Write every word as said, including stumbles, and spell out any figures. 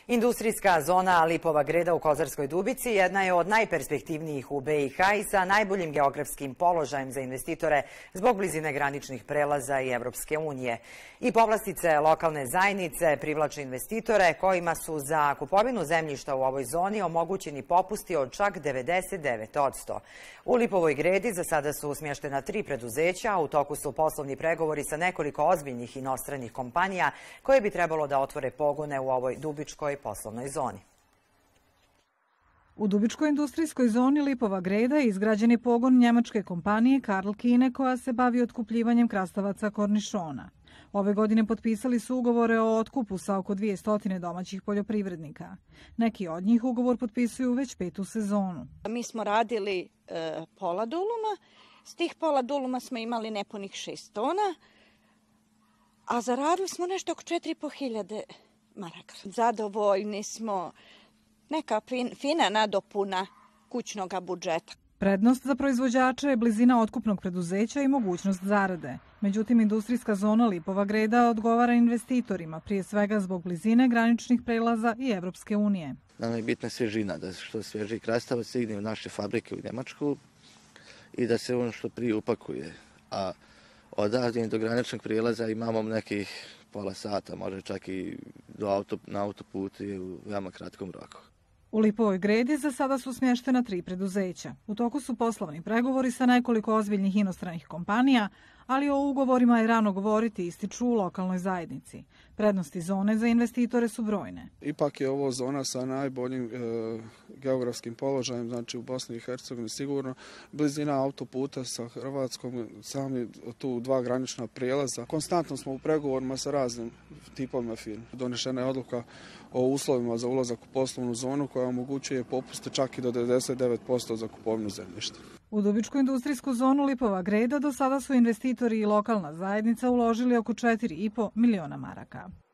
Industrijska zona Lipova Greda u Kozarskoj Dubici jedna je od najperspektivnijih u be i ha i sa najboljim geografskim položajem za investitore zbog blizine graničnih prelaza i Evropske unije. I povlastice lokalne zajednice privlače investitore kojima su za kupovinu zemljišta u ovoj zoni omogućeni popusti od čak devedeset devet posto. U Lipovoj Gredi za sada su smještena tri preduzeća, a u toku su poslovni pregovori sa nekoliko ozbiljnih inostranih kompanija koje bi trebalo da otvore pogone u ovoj dubičkoj poslovnoj zoni. U dubičkoj industrijskoj zoni Lipova Greda izgrađen je pogon njemačke kompanije Karl Kine koja se bavi otkupljivanjem krastavaca kornišona. Ove godine potpisali su ugovore o otkupu sa oko dvjesto domaćih poljoprivrednika. Neki od njih ugovor potpisuju već petu sezonu. Mi smo radili e, pola duluma, s tih pola duluma smo imali nepunih šest tona, a zaradili smo nešto oko četiri i po hiljade maraka. Zadovoljni smo, neka fin, fina nadopuna kućnog budžeta. Prednost za proizvođače je blizina otkupnog preduzeća i mogućnost zarade. Međutim, industrijska zona Lipova Greda odgovara investitorima, prije svega zbog blizine graničnih prelaza i Evropske unije. Nama je bitna svježina, da što svježi krastavac stigne u naše fabrike u Njemačku i da se on što prije upakuje. A odavde do graničnog prijelaza imamo nekih pola sata, može čak i do auto, na autoputu i u veoma kratkom roku. U Lipovoj Gredi za sada su smještena tri preduzeća. U toku su poslovni pregovori sa nekoliko ozbiljnih inostranih kompanija, ali o ugovorima je rano govoriti, ističu u lokalnoj zajednici. Prednosti zone za investitore su brojne. Ipak je ovo zona sa najboljim e, geografskim položajem, znači u Bosni i Hercegovini sigurno. Blizina autoputa sa Hrvatskom, sami tu dva granična prijelaza. Konstantno smo u pregovorima sa raznim tipovima firme. Donešena je odluka o uslovima za ulazak u poslovnu zonu koja omogućuje popuste čak i do devedeset devet posto za kupovinu zemljišta. U dubičku industrijsku zonu Lipova Greda do sada su investitori i lokalna zajednica uložili oko četiri i po miliona maraka.